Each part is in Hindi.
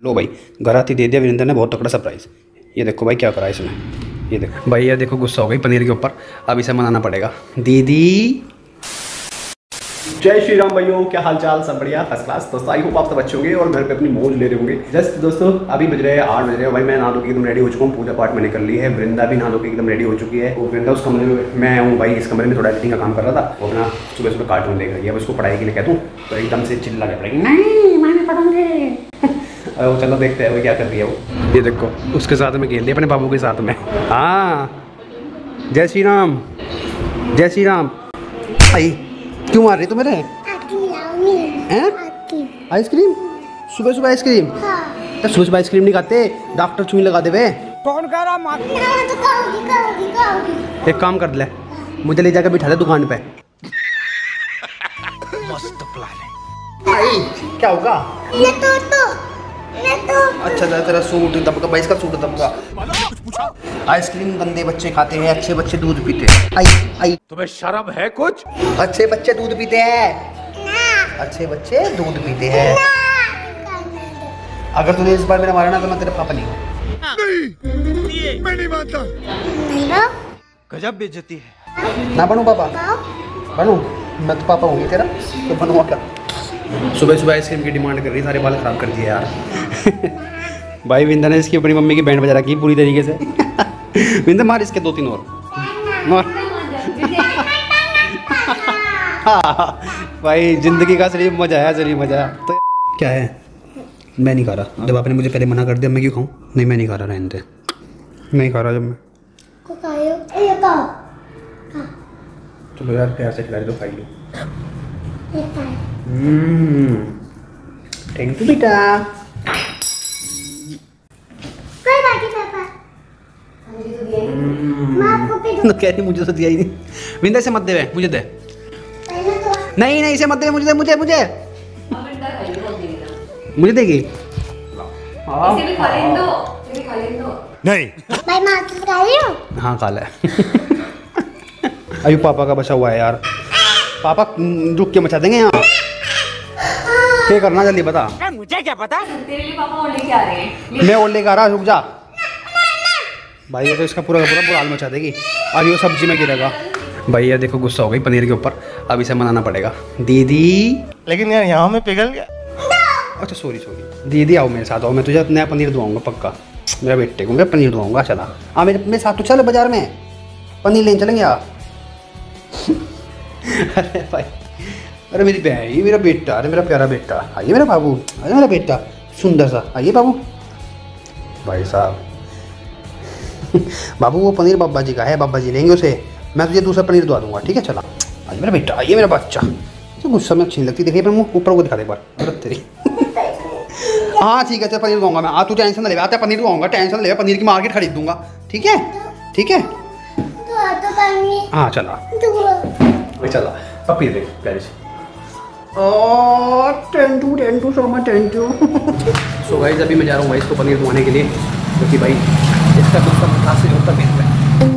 लो भाई, घर आती दे दिया वीरेंद्र ने बहुत तकड़ा सरप्राइज। ये देखो भाई क्या करा है इसने। ये देखो भाई, ये देखो गुस्सा हो गई पनीर के ऊपर। अब इसे मनाना पड़ेगा। दीदी जय श्री राम भाइयों, क्या हाल चाल? सब बढ़िया, फर्स्ट क्लास। दोस्तों आई होप आप सब अच्छे होंगे और घर पे अपनी मौज ले रहे होंगे। जस्ट दोस्तों अभी बज रहे हैं 8 बज रहे हैं। भाई मैं नहा धो के एकदम रेडी हो चुका हूँ, पूजा पाठ मैंने कर ली है। वृंदा भी नहा धो के एकदम रेडी हो चुकी है। और वृंदा उस कमरे में, मैं हूँ भाई इस कमरे में थोड़ा एडिटिंग का काम कर रहा था। वो अपना सुबह सुबह कार्टून देख रही है। अब उसको पढ़ाई के लिए कहता हूँ तो एकदम से चिल्ला के पड़ेगी, नहीं मैंने पढ़ूंगी। चलो देखते हैं वो क्या कर रही है। वो ये देखो उसके साथ में खेल रही है, अपने बाबू के साथ में। हाँ जय श्री राम, जय श्री राम। आई क्यों मार रही तू मेरे? आइसक्रीम? सुबह सुबह आइसक्रीम? तो सुबह सुबह आइसक्रीम नहीं खाते, डॉक्टर चुई लगा देवे। कौन कह रहा? एक काम कर ले, मुझे ले जाकर बिठा दे दुकान पे। मस्त प्लान है। आई क्या होगा? अच्छा तेरा सूट दबका भाई, इसका सूट दबका। आइसक्रीम गंदे बच्चे खाते हैं, अच्छे बच्चे दूध पीते हैं। आई आई तुम्हें शर्म है कुछ? अच्छे बच्चे दूध पीते हैं, अच्छे बच्चे दूध पीते हैं। अगर तूने इस बार मेरा मारा ना तो मैं तेरा पापा नहीं हूँ। नहीं, मैं नहीं मानता। गजब बेइज्जती है। ना बनूं पापा? बनूं? मैं तो पापा हूँ तेरा, तो बनूंगा क्या? सुबह सुबह आइसक्रीम की डिमांड कर रही, सारे बाल खराब कर दिए यार। भाई विंदा ने इसकी अपनी मम्मी की बैंड बजा रखी पूरी तरीके से। विंदा मार इसके 2-3 और मार। भाई जिंदगी का असली मजा है, असली मजा। तो क्या है? मैं नहीं खा रहा। जब आपने मुझे पहले मना कर दिया, मैं क्यों खाऊं? नहीं मैं नहीं खा रहा, रहने दे। नहीं खा रहा जब मैं। चलो यार प्यार से खिला दो, खाई लो। थैंक यू बेटा। कह रही मुझे तो दिया ही नहीं। विंदा से मत दे, मुझे दे। नहीं नहीं इसे मत दे, मुझे दे, मुझे मुझे मुझे देगी। नहीं हाँ खा ले। अभी पापा का बचा हुआ है यार। पापा रुक के मचा देंगे यहाँ। क्या करना जल्दी बता। मुझे क्या पता? तेरे लिए पापा और लेके आ रहे हैं। मैं और लेकर आ रहा, रुक जा। भाई ये तो इसका पूरा का पूरा बुरा हाल मचा देगी। और ये सब्जी में गिरेगा। भाई ये देखो गुस्सा हो गई पनीर के ऊपर। अब इसे मनाना पड़ेगा। दीदी लेकिन यार यहाँ में पिघल गया। अच्छा सॉरी सॉरी। दीदी आओ मेरे साथ आओ, मैं तुझे नया पनीर दुआऊंगा पक्का। मेरा बेटे को मैं पनीर दुआऊंगा। चला हाँ मेरे साथ तो चल बाजार में पनीर लेने चलेंगे यार। अरे भाई, अरे मेरी बहन, ये मेरा बेटा, अरे मेरा प्यारा बेटा। आइए मेरा बाबू, अरे मेरा बेटा सुंदर सा। आइए बाबू। भाई साहब बाबू वो पनीर बाबा जी का है, बाबा जी लेंगे उसे। मैं तुझे दूसरा पनीर दुआ दूंगा, ठीक है? चला आइए मेरा बेटा, आइए मेरा बच्चा। तो गुस्सा में अच्छी नहीं लगती। देखिए मुँह ऊपर को दिखा दे एक बार। अरे तेरी हाँ ठीक है चल पनीर दूंगा मैं। तू टेंशन ना ले, आता पनीर दूंगा, टेंशन ले। पनीर की मार्केट खरीद दूंगा, ठीक है? ठीक है हाँ चला चला। पप्पी देख प्यारी सी। Thank you so much, thank you. So guys अभी मैं जा रहा हूँ भाई इसको पनीर दुआने के लिए, क्योंकि भाई इसका गुस्सा मुतासिर होता मेरे पे।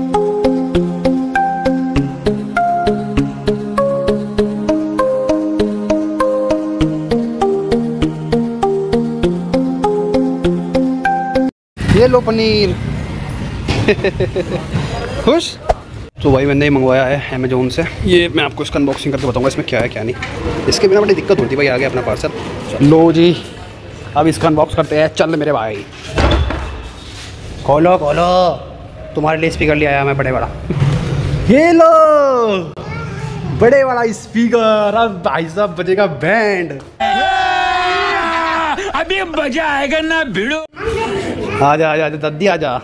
ये लो पनीर। खुश? तो भाई मैंने मंगवाया है अमेजोन से। ये मैं आपको इसका अनबॉक्सिंग करके बताऊंगा इसमें क्या है क्या नहीं। इसके बिना बड़ी दिक्कत होती है भाई। आ गया अपना पार्सल। लो जी अब इसका अनबॉक्स करते हैं। चल मेरे भाई खोलो खोलो, तुम्हारे लिए स्पीकर ले आया मैं बड़े बड़ा। ये लो बड़े वाला स्पीकर। अब भाई साहब बजेगा बैंड। अभी मजा आएगा ना भिड़ो। आजा आजा दद्दी आजा।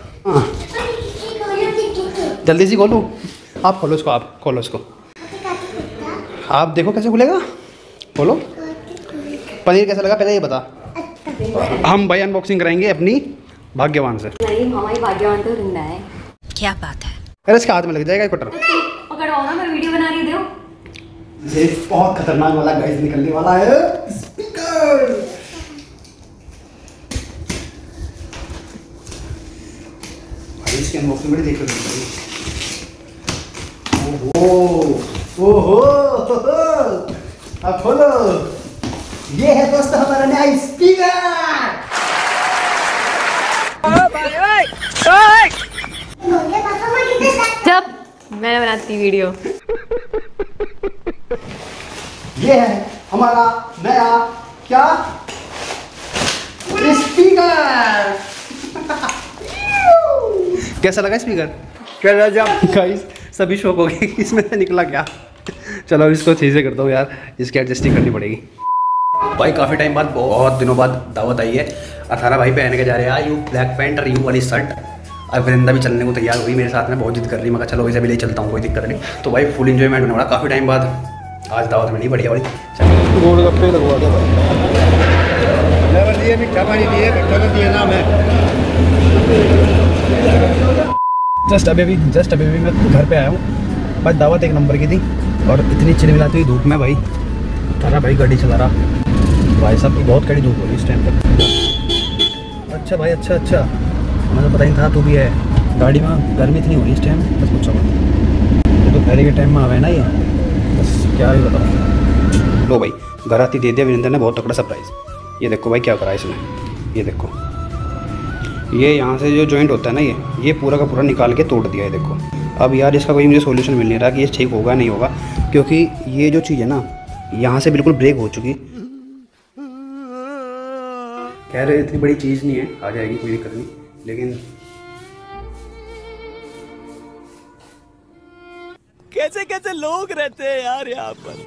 जल्दी से खोलो। आप खोलो इसको, आप खोलो इसको। आप देखो कैसे खुलेगा। खोलो। पनीर कैसा लगा पहले ये बता। हम भाई अनबॉक्सिंग कराएंगे अपनी भाग्यवान से। नहीं हमारी भाग्यवान तो वृंदा है। क्या बात है? अरे इसके हाथ में लग जाएगा कटर। पकड़वाओ ना, मैं वीडियो बना रही हूँ। ये बहुत खतरनाक वाला गाइस निकलने वाला है स्पीकर। भाई इसकी अनबॉक्सिंग बड़ी देख रही है। ओहो ओहो अब खोलो। ये है दोस्तों हमारा नया स्पीकर। मैं बनाती वीडियो। ये है हमारा नया क्या स्पीकर। कैसा लगा स्पीकर? क्या राजा गाइस सभी शौक हो गए इसमें से निकला क्या। चलो अब इसको चीज़ें कर दो यार, इसकी एडजस्टिंग करनी पड़ेगी। भाई काफ़ी टाइम बाद, बहुत दिनों बाद दावत आई है। 18 भाई पहन के जा रहे हैं यू ब्लैक पैंट और यू वाली शर्ट। अब वृंदा भी चलने को तैयार हुई मेरे साथ में, बहुत जिद कर रही। मैं चलो वैसे भी ले चलता हूँ, कोई दिक्कत नहीं। तो भाई फुल इंजॉयमेंट होने वाला काफ़ी टाइम बाद। आज दावत में नहीं बढ़िया वाली। गोलगप्पे लगवा दे भाई, मीठा पानी दिए, खट्टा तो दिए ना मैं। जस्ट अभी मैं घर पे आया हूँ। भाई दावत एक नंबर की थी और इतनी चिलमिलाती हुई धूप में भाई तारा भाई गाड़ी चला रहा। भाई साहब की बहुत कड़ी धूप हो रही इस टाइम पर। अच्छा भाई अच्छा मुझे पता ही था तू भी है। गाड़ी में गर्मी इतनी हो रही इस टाइम, बस पूछो मत। ये तो पहले के टाइम में आवे ना ये, बस क्या ही बताऊँ। लो भाई घर आती दे दिया वीरेंद्र ने बहुत तकड़ा सरप्राइज़। ये देखो भाई क्या करा इसने, ये देखो ये यहाँ से जो जॉइंट होता है ना ये पूरा का पूरा निकाल के तोड़ दिया है। देखो अब यार इसका कोई मुझे सॉल्यूशन मिल नहीं रहा कि ये ठीक होगा नहीं होगा, क्योंकि ये जो चीज़ है ना यहाँ से बिल्कुल ब्रेक हो चुकी। कह रहे इतनी बड़ी चीज़ नहीं है, आ जाएगी कोई दिक्कत नहीं, लेकिन कैसे कैसे लोग रहते हैं यार यहाँ पर।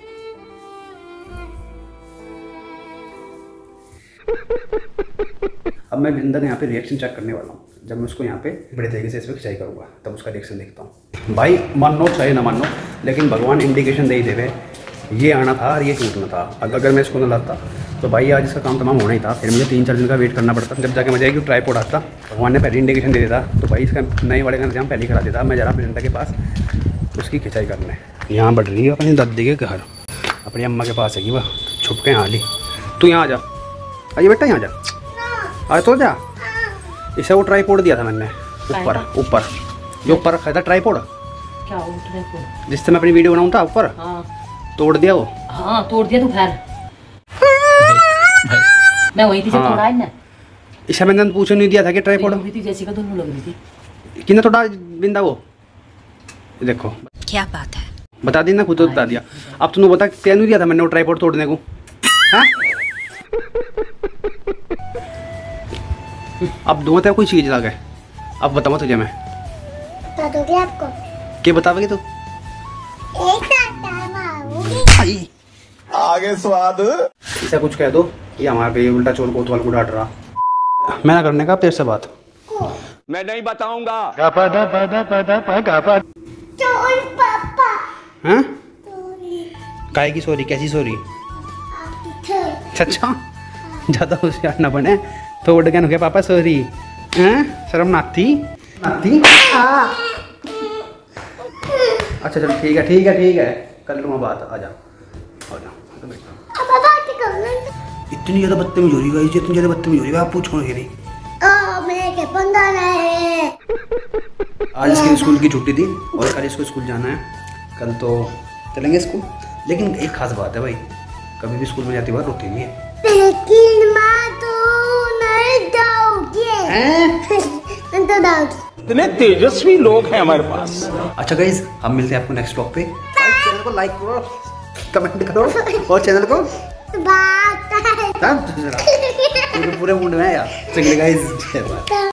अब मैं वृंदर यहाँ पे रिएक्शन चेक करने वाला हूँ। जब मैं उसको यहाँ पे बड़े तरीके से इस पर खिंचाई करूँगा तब उसका रिएक्शन देखता हूँ। भाई मानो चाहे ना मानो, लेकिन भगवान इंडिकेशन दे ही देवे। ये आना था और ये टूटना था। अगर मैं इसको न लाता तो भाई आज इसका काम तमाम होना ही था। फिर मुझे 3-4 दिन का वेट करना पड़ता, जब जाके मुझे एक ट्राइपॉड आता। भगवान ने पहले इंडिकेशन दे देता तो भाई इसका नए वाले का इंतजाम पहले ही करा देता। मैं जरा प्रियंका के पास उसकी खिंचाई करने यहाँ बढ़ रही है अपनी दादी के घर, अपनी अम्मा के पास है कि वह छुप के यहाँ ली। तू यहाँ आ जा, आइए बेटा यहाँ जा, आज तो जा। इसे वो ट्राइपॉड दिया था मैंने ऊपर जो ऊपर रखा था ट्राइपॉड, क्या वो ट्राइपॉड जिससे मैं अपनी वीडियो बनाऊँ था ऊपर। हाँ तोड़ दिया वो। हाँ तोड़ दिया तू खैर। मैं वही थी जब तोड़ा है ना। इसे मैंने पूछने नहीं दिया था कि ट्राइपॉड थी जैसी का दोनों लग रही थी। किन्ने थोड़ा बिंदा वो देखो। क्या बात है, बता दी ना, खुद तो बता दिया। अब तूने बता क्या नहीं दिया था मैंने वो ट्राइपॉड तोड़ने को। हाँ अब दूंगा तेरा कोई चीज लगा है। अब बताऊँ तुझे मैं बता दोगे आपको? क्या बताओगे तू? एक आगे स्वाद। ऐसा कुछ कह दो कि हमारे पे उल्टा चोर कोतवाल को डांट रहा। मैं ना करने का तेरे से बात। मैं नहीं बताऊंगा। चोर पापा हैं? काय की सॉरी, कैसी सॉरी? अच्छा ज़्यादा होशियार ना बने तो उड़ गया पापा सॉरी। हैं शर्म नाती नाती। अच्छा चलो ठीक है कर लूँगा बात। आ जा इतनी ज़्यादा बदतमीज हो रही है, इतनी ज़्यादा बदतमीज हो रही है, आप पूछो नहीं। आज इसकी स्कूल की छुट्टी थी और कल इसको स्कूल जाना है। कल तो चलेंगे स्कूल, लेकिन एक खास बात है भाई, कभी भी स्कूल में जाती बार रोती नहीं है। लेकिन माँ तो नहीं जाओगे। तो दाऊगी। इतने तेजस्वी लोग हैं हमारे पास। अच्छा गाइज हम मिलते हैं आपको नेक्स्ट ब्लॉग पे। चैनल को लाइक करो, कमेंट करो और चैनल को बात पूरे मूड में है यार। चलिए गाइज।